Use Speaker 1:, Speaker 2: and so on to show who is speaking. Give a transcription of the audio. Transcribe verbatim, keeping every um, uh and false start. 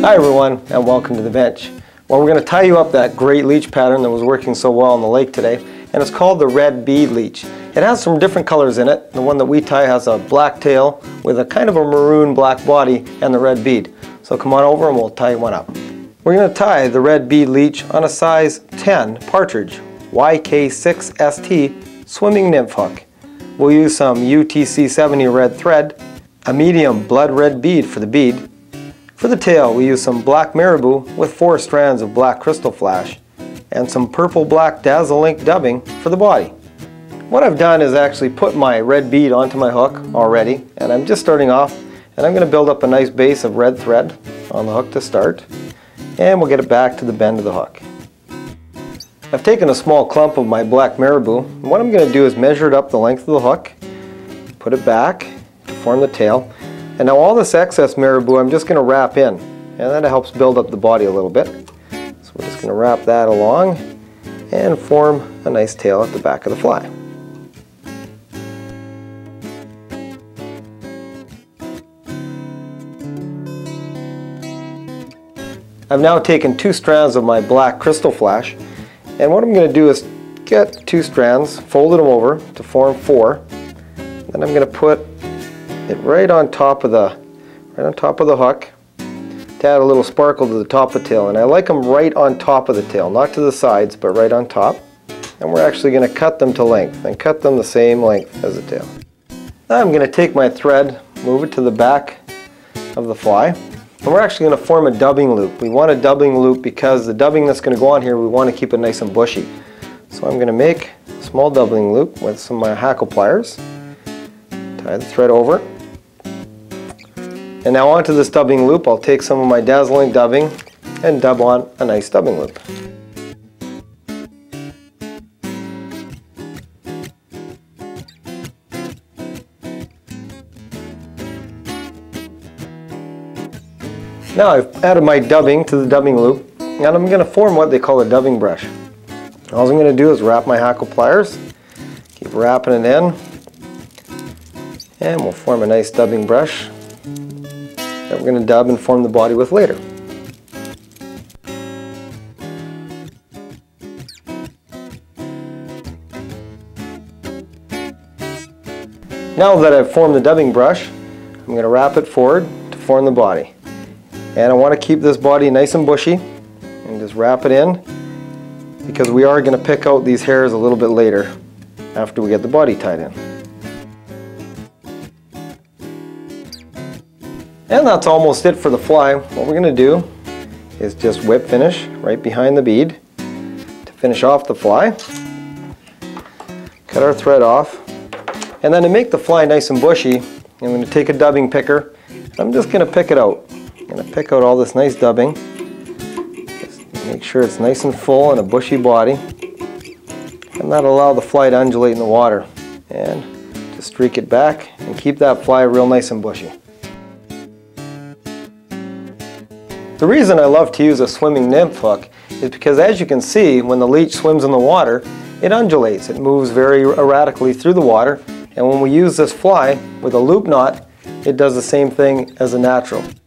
Speaker 1: Hi everyone, and welcome to the bench. Well, we're going to tie you up that great leech pattern that was working so well on the lake today, and it's called the red bead leech. It has some different colors in it. The one that we tie has a black tail with a kind of a maroon black body and the red bead. So come on over and we'll tie one up. We're going to tie the red bead leech on a size ten partridge Y K six S T swimming nymph hook. We'll use some U T C seventy red thread, a medium blood red bead for the bead. For the tail, we use some black marabou with four strands of black crystal flash and some purple black Dazzle-Link dubbing for the body. What I've done is actually put my red bead onto my hook already, and I'm just starting off, and I'm going to build up a nice base of red thread on the hook to start, and we'll get it back to the bend of the hook. I've taken a small clump of my black marabou, and what I'm going to do is measure it up the length of the hook, put it back to form the tail. And now all this excess marabou I'm just going to wrap in, and that helps build up the body a little bit. So we're just going to wrap that along and form a nice tail at the back of the fly. I've now taken two strands of my black crystal flash, and what I'm going to do is get two strands, fold them over to form four, then I'm going to put it right on top of the right on top of the hook to add a little sparkle to the top of the tail. And I like them right on top of the tail, not to the sides, but right on top. And we're actually going to cut them to length and cut them the same length as the tail. Now I'm going to take my thread, move it to the back of the fly, and we're actually going to form a dubbing loop. We want a dubbing loop because the dubbing that's going to go on here, we want to keep it nice and bushy. So I'm going to make a small doubling loop with some of my hackle pliers, tie the thread over. And now onto this dubbing loop, I'll take some of my Dazzle-Link dubbing and dub on a nice dubbing loop. Now I've added my dubbing to the dubbing loop, and I'm going to form what they call a dubbing brush. All I'm going to do is wrap my hackle pliers, keep wrapping it in, and we'll form a nice dubbing brush that we're going to dub and form the body with later. Now that I've formed the dubbing brush, I'm going to wrap it forward to form the body. And I want to keep this body nice and bushy and just wrap it in because we are going to pick out these hairs a little bit later after we get the body tied in. And that's almost it for the fly. What we're going to do is just whip finish right behind the bead to finish off the fly. Cut our thread off. And then to make the fly nice and bushy, I'm going to take a dubbing picker. And I'm just going to pick it out. I'm going to pick out all this nice dubbing. Just make sure it's nice and full and a bushy body. And that'll allow the fly to undulate in the water. And just streak it back and keep that fly real nice and bushy. The reason I love to use a swimming nymph hook is because, as you can see, when the leech swims in the water, it undulates. It moves very erratically through the water, and when we use this fly with a loop knot, it does the same thing as a natural.